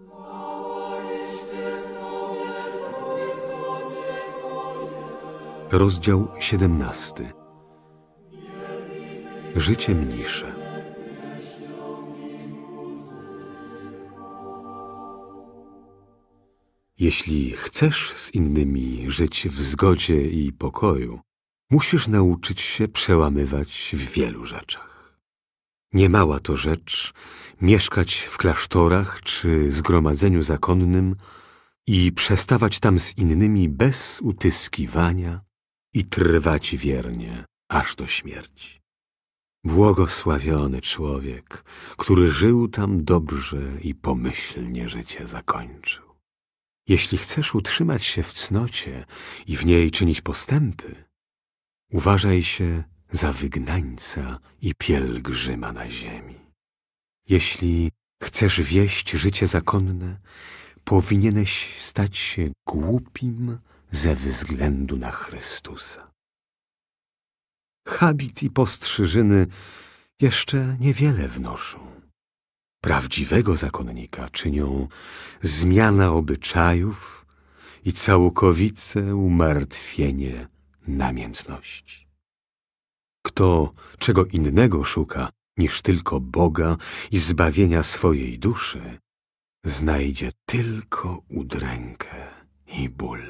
Rozdział 17. Życie mnisze. Jeśli chcesz z innymi żyć w zgodzie i pokoju, musisz nauczyć się przełamywać w wielu rzeczach. Niemała to rzecz mieszkać w klasztorach czy zgromadzeniu zakonnym i przestawać tam z innymi bez utyskiwania i trwać wiernie aż do śmierci. Błogosławiony człowiek, który żył tam dobrze i pomyślnie życie zakończył. Jeśli chcesz utrzymać się w cnocie i w niej czynić postępy, uważaj się za wygnańca i pielgrzyma na ziemi. Jeśli chcesz wieść życie zakonne, powinieneś stać się głupim ze względu na Chrystusa. Habit i postrzyżyny jeszcze niewiele wnoszą. Prawdziwego zakonnika czynią zmiana obyczajów i całkowite umartwienie namiętności. Kto czego innego szuka niż tylko Boga i zbawienia swojej duszy, znajdzie tylko udrękę i ból.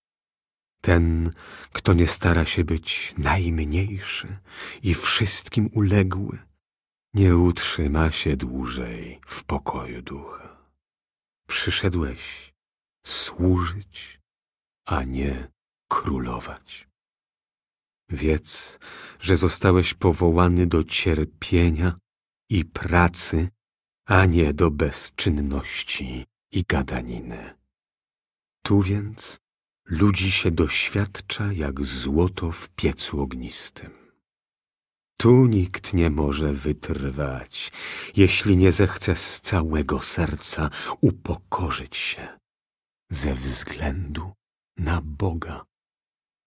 Ten, kto nie stara się być najmniejszy i wszystkim uległy, nie utrzyma się dłużej w pokoju ducha. Przyszedłeś służyć, a nie królować. Wiedz, że zostałeś powołany do cierpienia i pracy, a nie do bezczynności i gadaniny. Tu więc ludzi się doświadcza jak złoto w piecu ognistym. Tu nikt nie może wytrwać, jeśli nie zechce z całego serca upokorzyć się ze względu na Boga.